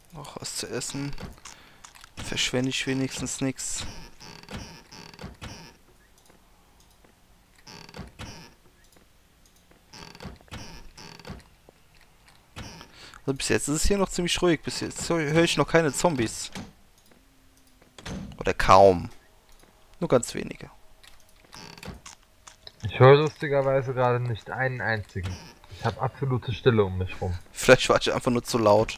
Noch was zu essen. Verschwende ich wenigstens nichts. Also bis jetzt ist es hier noch ziemlich ruhig. Bis jetzt höre ich noch keine Zombies. Oder kaum. Nur ganz wenige. Ich höre lustigerweise gerade nicht einen einzigen. Ich habe absolute Stille um mich rum. Vielleicht war ich einfach nur zu laut.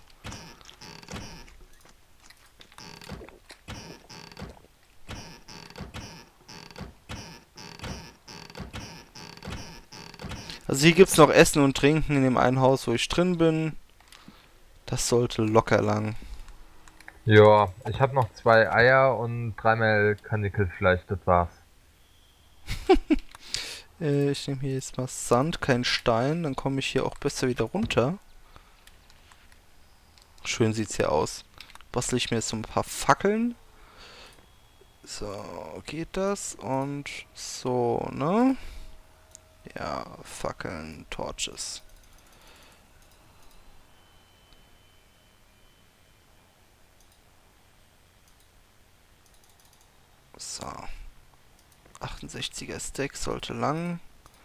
Also hier gibt es noch Essen und Trinken in dem einen Haus, wo ich drin bin. Das sollte locker lang. Ja, ich habe noch 2 Eier und 3 Kanickelfleisch, das war's. Ich nehme hier jetzt mal Sand, kein Stein. Dann komme ich hier auch besser wieder runter. Schön sieht's hier aus. Bastel ich mir jetzt so ein paar Fackeln. So, geht das? Und so, ne? Ja, Fackeln, Torches. So. 68er Stack sollte lang.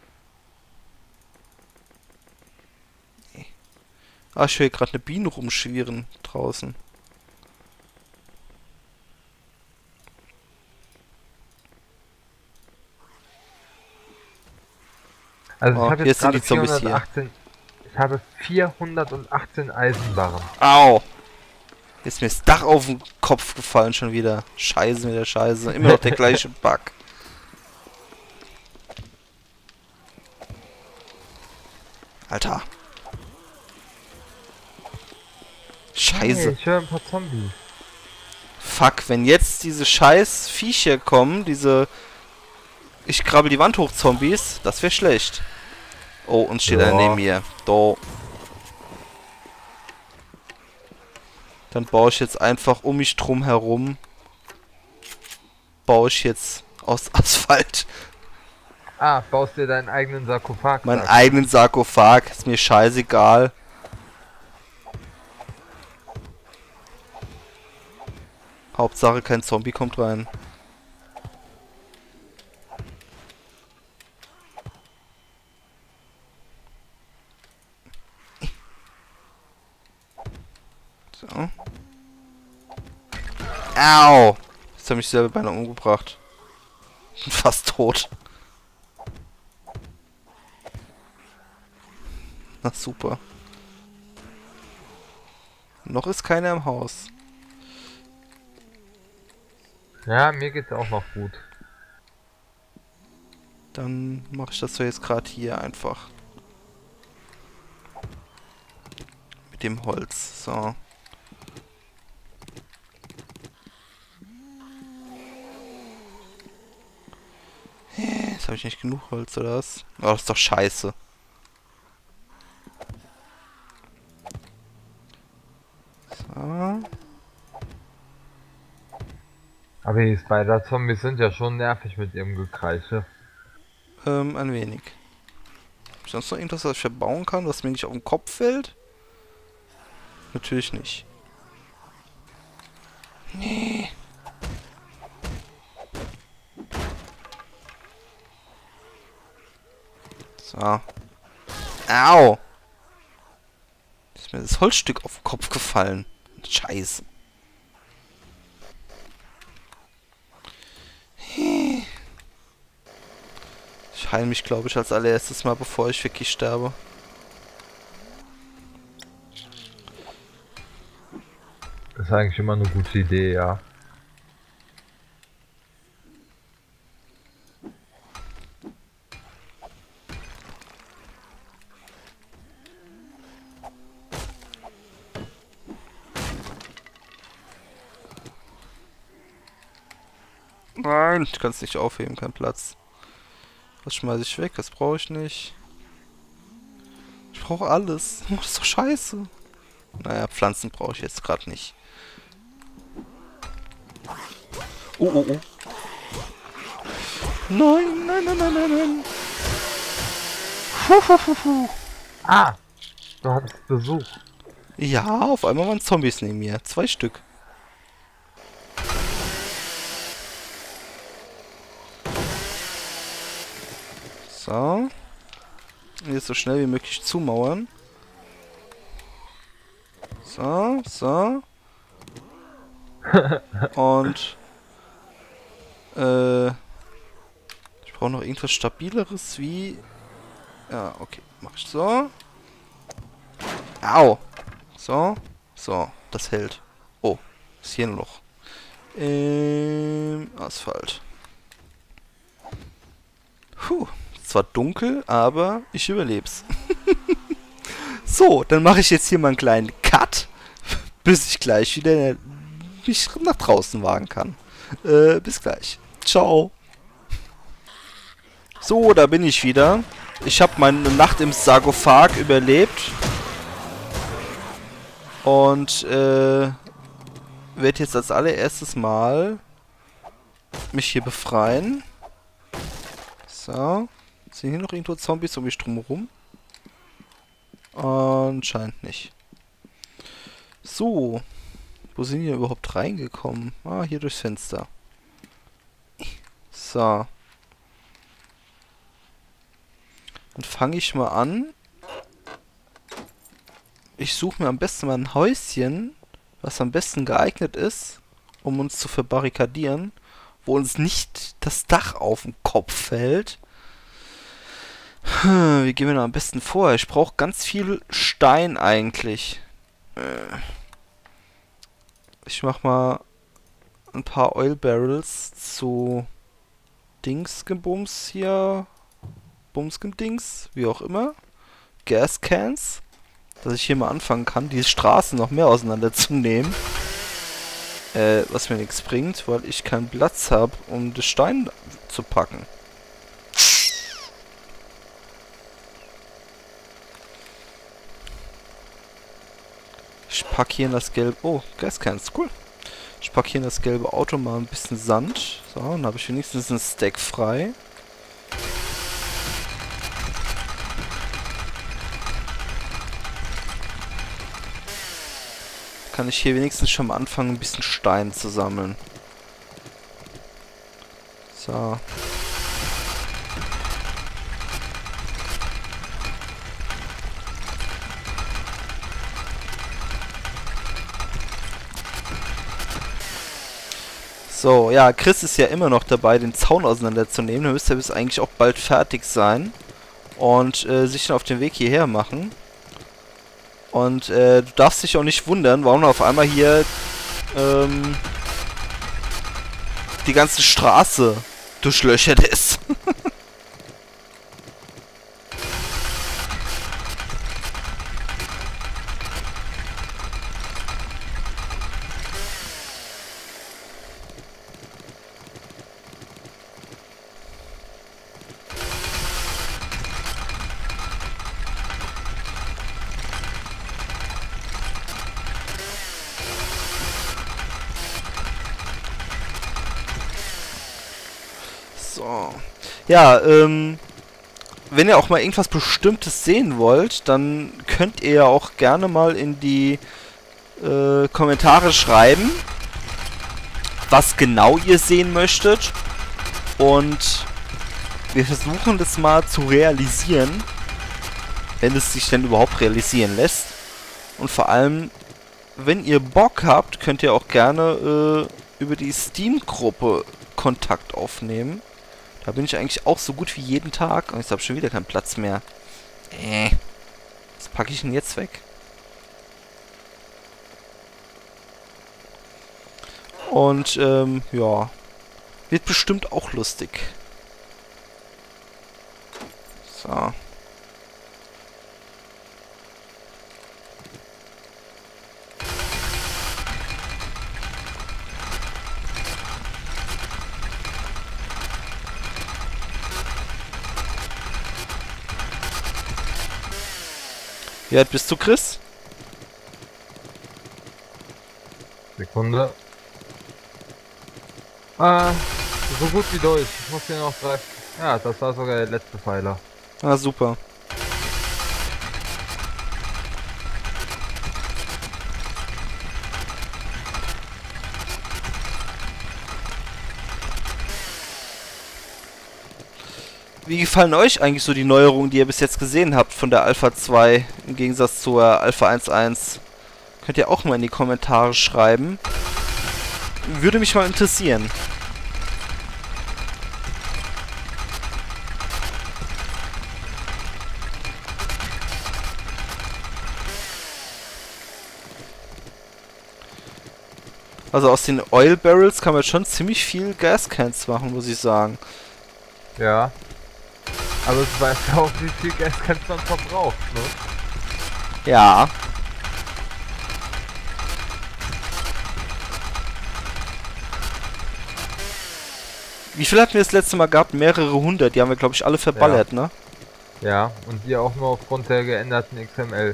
Nee. Ah, ich höre gerade eine Biene rumschwirren draußen. Also ich Oh, habe jetzt jetzt sind gerade die Zombies hier. 418. Ich habe 418 Eisenbarren. Au! Ist mir das Dach auf den Kopf gefallen schon wieder. Scheiße mit der Scheiße. Immer noch der gleiche Bug. Alter. Scheiße. Hey, ich höre ein paar Zombies. Fuck, wenn jetzt diese scheiß Viecher kommen, diese ich krabbel die Wand hoch Zombies, das wäre schlecht. Oh, und steht einer neben mir. Do. Dann baue ich jetzt einfach um mich drum herum. Baue ich jetzt aus Asphalt Ah, baust dir deinen eigenen Sarkophag. meinen sagst du. eigenen Sarkophag. Ist mir scheißegal. Hauptsache kein Zombie kommt rein. So. Au! Jetzt habe ich selber beinahe umgebracht. Bin fast tot. Na super. Noch ist keiner im Haus. Ja, mir geht's auch noch gut. Dann mache ich das so jetzt gerade hier einfach. Mit dem Holz. So. Jetzt habe ich nicht genug Holz, oder was? Oh, das ist doch scheiße. So. Aber die Spider-Zombies sind ja schon nervig mit ihrem Gekreische. Ein wenig. Hab ich sonst noch irgendwas, was ich verbauen kann, was mir nicht auf den Kopf fällt? Natürlich nicht. Nee. So. Au! Ist mir das Holzstück auf den Kopf gefallen. Scheiße. Ich heile mich, glaube ich, als allererstes mal, bevor ich wirklich sterbe. Das ist eigentlich immer eine gute Idee, ja. Nein, ich kann es nicht aufheben, kein Platz. Das schmeiße ich weg, das brauche ich nicht. Ich brauche alles. Das ist doch scheiße. Naja, Pflanzen brauche ich jetzt gerade nicht. Oh, oh, oh. Nein, nein, nein, nein, nein, nein. Ah! Du hattest Besuch. Ja, auf einmal waren Zombies neben mir. 2 Stück. So. Jetzt so schnell wie möglich zumauern. So, so. Und ich brauche noch irgendwas Stabileres wie... Ja, okay. Mach ich so. Au. So. So. Das hält. Oh. Ist hier ein Loch. Asphalt. Puh. Zwar dunkel, aber ich überleb's. So, dann mache ich jetzt hier mal einen kleinen Cut, bis ich gleich wieder mich nach draußen wagen kann. Bis gleich. Ciao. So, da bin ich wieder. Ich habe meine Nacht im Sarkophag überlebt. Und werde jetzt als allererstes Mal mich hier befreien. So. Sind hier noch irgendwo Zombies um mich drumherum? Anscheinend nicht. So. Wo sind die denn überhaupt reingekommen? Ah, hier durchs Fenster. So. Dann fange ich mal an. Ich suche mir am besten mal ein Häuschen, was am besten geeignet ist, um uns zu verbarrikadieren, wo uns nicht das Dach auf den Kopf fällt. Wie gehen wir da am besten vor? Ich brauche ganz viel Stein eigentlich. Ich mach mal ein paar Oil Barrels zu Dingsgebums hier. Bumsgendings, wie auch immer. Gas Cans. Dass ich hier mal anfangen kann, die Straßen noch mehr auseinanderzunehmen. Was mir nichts bringt, weil ich keinen Platz habe, um das Stein zu packen. Ich packe hier in das gelbe... Oh, Gascans, cool. Ich packe hier in das gelbe Auto mal ein bisschen Sand. So, dann habe ich wenigstens einen Stack frei. Kann ich hier wenigstens schon mal anfangen, ein bisschen Stein zu sammeln. So. So, ja, Chris ist ja immer noch dabei, den Zaun auseinanderzunehmen. Dann müsste er bis eigentlich auch bald fertig sein. Und sich dann auf den Weg hierher machen. Und du darfst dich auch nicht wundern, warum auf einmal hier die ganze Straße durchlöchert ist. So. Ja, wenn ihr auch mal irgendwas Bestimmtes sehen wollt, dann könnt ihr ja auch gerne mal in die Kommentare schreiben, was genau ihr sehen möchtet. Und wir versuchen das mal zu realisieren, wenn es sich denn überhaupt realisieren lässt. Und vor allem, wenn ihr Bock habt, könnt ihr auch gerne über die Steam-Gruppe Kontakt aufnehmen. Da bin ich eigentlich auch so gut wie jeden Tag. Und ich habe schon wieder keinen Platz mehr. Was packe ich denn jetzt weg? Und, ja. Wird bestimmt auch lustig. So. Wie alt bist du, Chris? Sekunde. Ah, so gut wie durch. Ich muss hier noch 3... Ja, das war sogar der letzte Pfeiler. Ah, super. Wie gefallen euch eigentlich so die Neuerungen, die ihr bis jetzt gesehen habt von der Alpha 2 im Gegensatz zur Alpha 1.1? Könnt ihr auch mal in die Kommentare schreiben. Würde mich mal interessieren. Also aus den Oil Barrels kann man schon ziemlich viel Gascans machen, muss ich sagen. Ja. Aber es weiß ja auch, wie viel Gascans man verbraucht, ne? Ja. Wie viel hatten wir das letzte Mal gehabt? Mehrere hundert. Die haben wir, glaube ich, alle verballert, ne? Ja, und die auch nur aufgrund der geänderten XML.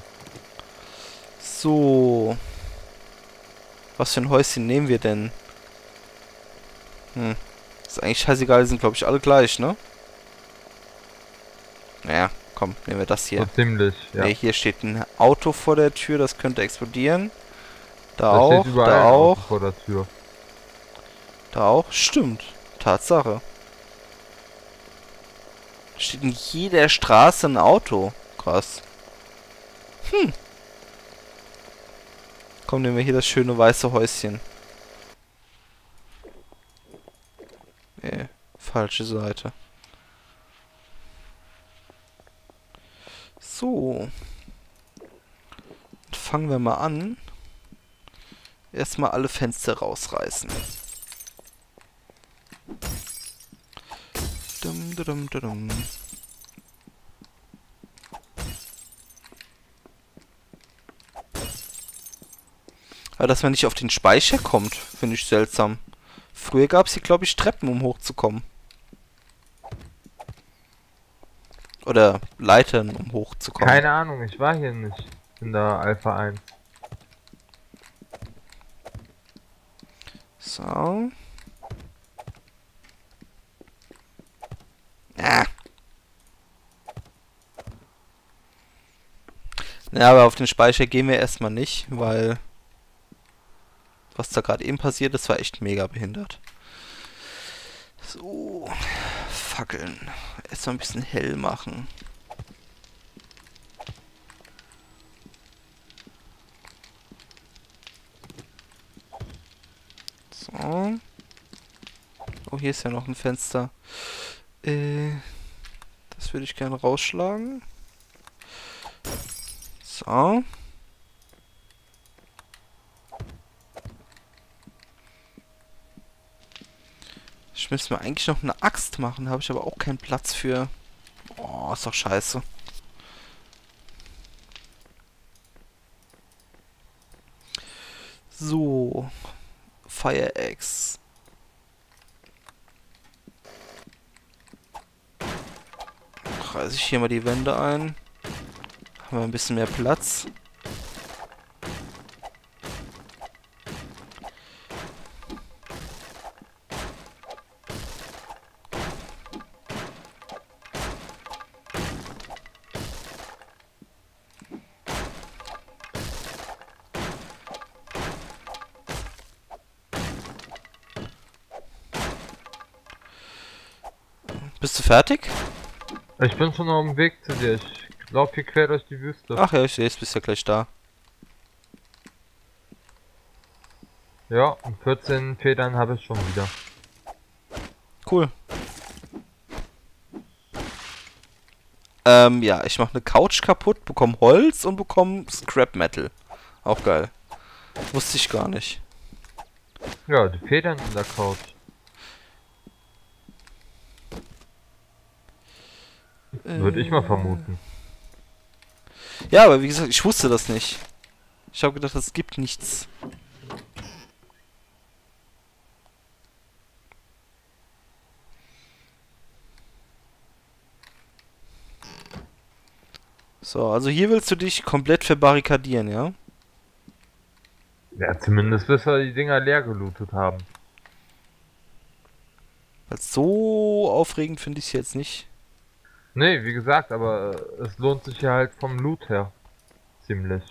So. Was für ein Häuschen nehmen wir denn? Ist eigentlich scheißegal, die sind, glaube ich, alle gleich, ne? Naja, komm, nehmen wir das hier. So ziemlich, ja. Ne, hier steht ein Auto vor der Tür, das könnte explodieren. Da Da auch, steht überall da ein Auto auch, vor der Tür. da auch. Stimmt. Tatsache. Steht in jeder Straße ein Auto. Krass. Komm, nehmen wir hier das schöne weiße Häuschen. Nee, falsche Seite. So. Dann fangen wir mal an. Erstmal alle Fenster rausreißen. Dum, dum, dum, dum. Aber dass man nicht auf den Speicher kommt, finde ich seltsam. Früher gab es hier, glaube ich, Treppen, um hochzukommen. Oder Leitern, um hochzukommen. Keine Ahnung, ich war hier nicht in der Alpha 1. So. Ah. Ja, aber auf den Speicher gehen wir erstmal nicht, weil was da gerade eben passiert ist, war echt mega behindert. So. Fackeln. Erstmal ein bisschen hell machen. So. Oh, hier ist ja noch ein Fenster. Das würde ich gerne rausschlagen. So. Ich müsste mir eigentlich noch eine Axt machen, habe ich aber auch keinen Platz für. Oh, ist doch scheiße. So. Fire Axe. Reiße ich hier mal die Wände ein. Haben wir ein bisschen mehr Platz. Bist du fertig? Ich bin schon auf dem Weg zu dir. Ich laufe hier quer durch die Wüste. Ach ja, ich sehe es, bist ja gleich da. Ja, und 14 Federn habe ich schon wieder. Cool. Ja, ich mache eine Couch kaputt, bekomme Holz und bekomme Scrap Metal. Auch geil. Wusste ich gar nicht. Ja, die Federn in der Couch. Würde ich mal vermuten. Ja, aber wie gesagt, ich wusste das nicht. Ich habe gedacht, es gibt nichts. So, also hier willst du dich komplett verbarrikadieren, ja? Ja, zumindest bis wir die Dinger leer gelootet haben. Weil so aufregend finde ich es jetzt nicht. Nee, wie gesagt, aber es lohnt sich ja halt vom Loot her. Ziemlich.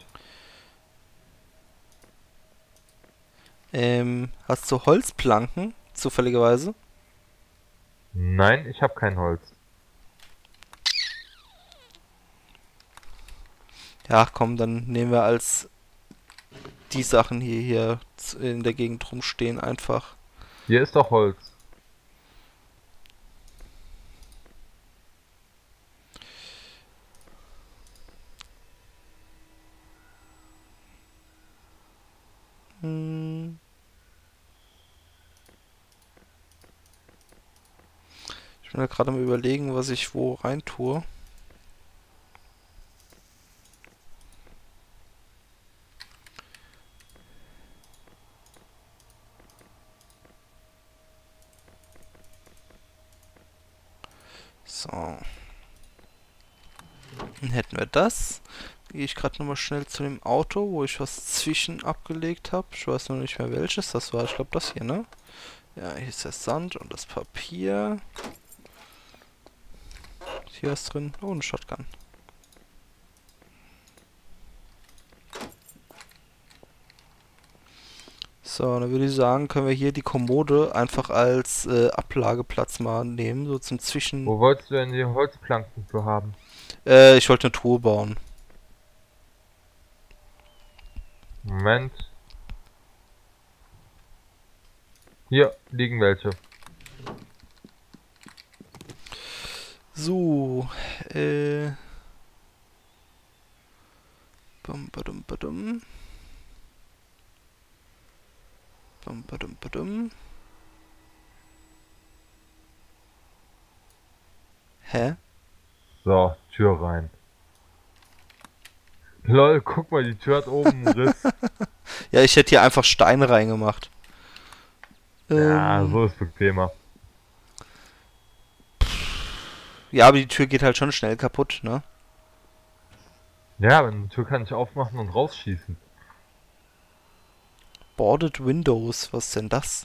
Hast du Holzplanken, zufälligerweise? Nein, ich habe kein Holz. Ja, komm, dann nehmen wir als die Sachen hier in der Gegend rumstehen einfach. Hier ist doch Holz. Hm. Ich bin da gerade am Überlegen, was ich wo rein tue. So. Dann hätten wir das. Gehe ich gerade nochmal schnell zu dem Auto, wo ich was zwischen abgelegt habe. Ich weiß noch nicht mehr welches das war. Ich glaube das hier, ne? Ja, hier ist der Sand und das Papier. Hier ist drin. Oh, eine Shotgun. So, dann würde ich sagen, können wir hier die Kommode einfach als Ablageplatz mal nehmen, so zum Zwischen. Wo wolltest du denn die Holzplanken für haben? Ich wollte eine Truhe bauen. Moment. Hier liegen welche. So, bum, badum, badum. Bum, badum, badum. Hä? So, Tür rein. Lol, guck mal, die Tür hat oben einen Riss. Ja, ich hätte hier einfach Steine reingemacht. Ja, so ist bequemer. Ja, aber die Tür geht halt schon schnell kaputt, ne? Ja, aber die Tür kann ich aufmachen und rausschießen. Boarded Windows, was ist denn das?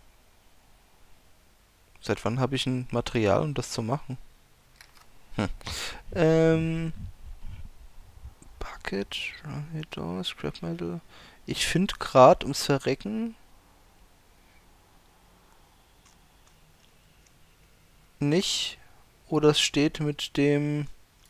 Seit wann habe ich ein Material, um das zu machen? Bucket, Door, Scrap Metal. Ich finde gerade ums Verrecken nicht, wo das steht mit dem,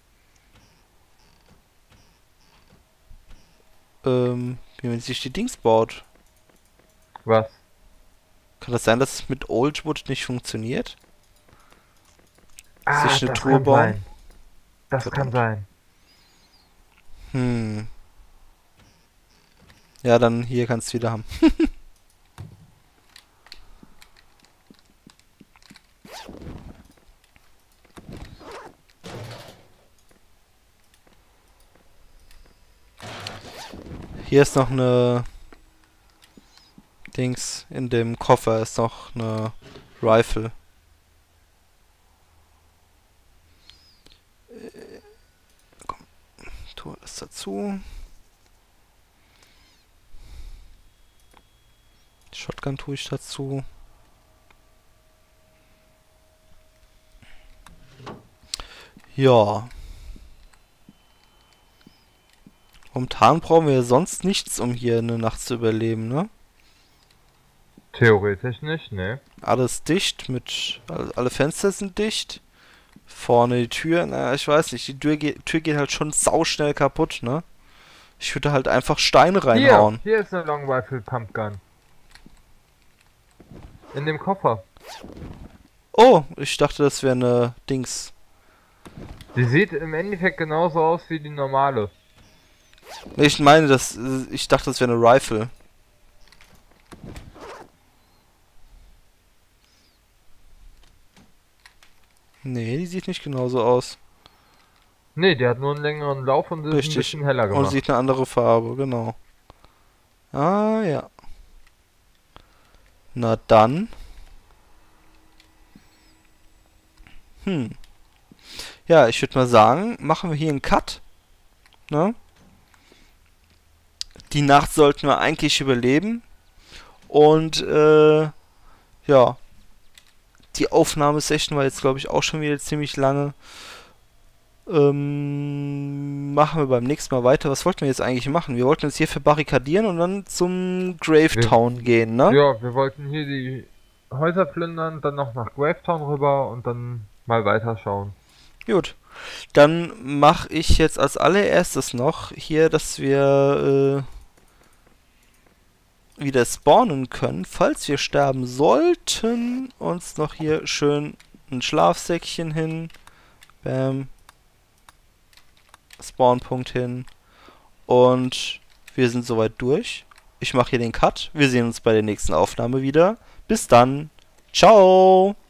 wie man sich die Dings baut. Was? Kann das sein, dass es mit Oldwood nicht funktioniert? Ah, Sich eine das Truhe kann bauen? sein. Das kann Verdammt. sein. Hm. Ja, dann hier kannst du wieder haben. Hier ist noch eine Dings. In dem Koffer ist noch eine Rifle. Komm, tu alles dazu. Shotgun tue ich dazu. Ja. Momentan brauchen wir sonst nichts, um hier eine Nacht zu überleben, ne? Theoretisch nicht, ne? Alles dicht mit... Alle Fenster sind dicht. Vorne die Tür, naja, ich weiß nicht. Die Tür geht halt schon sauschnell kaputt, ne? Ich würde halt einfach Steine reinhauen. Hier ist eine Long Rifle Pumpgun. In dem Koffer. Oh, ich dachte, das wäre eine Dings. Die sieht im Endeffekt genauso aus wie die normale. Nee, ich meine, ich dachte, das wäre eine Rifle. Nee, die sieht nicht genauso aus. Ne, die hat nur einen längeren Lauf und ist ein Richtig. bisschen heller Und gemacht. sieht eine andere Farbe, genau. Ah, ja. Na dann. Ja, ich würde mal sagen, machen wir hier einen Cut. Ne? Die Nacht sollten wir eigentlich überleben. Und, ja. Die Aufnahmesession war jetzt, glaube ich, auch schon wieder ziemlich lange. Machen wir beim nächsten Mal weiter. Was wollten wir jetzt eigentlich machen? Wir wollten uns hier verbarrikadieren und dann zum Gravetown gehen, ne? Ja, wir wollten hier die Häuser plündern, dann noch nach Gravetown rüber und dann mal weiterschauen. Gut. Dann mache ich jetzt als allererstes noch hier, dass wir wieder spawnen können, falls wir sterben sollten. Uns noch hier schön ein Schlafsäckchen hin. Bam. Spawnpunkt hin. Und wir sind soweit durch. Ich mache hier den Cut. Wir sehen uns bei der nächsten Aufnahme wieder. Bis dann. Ciao.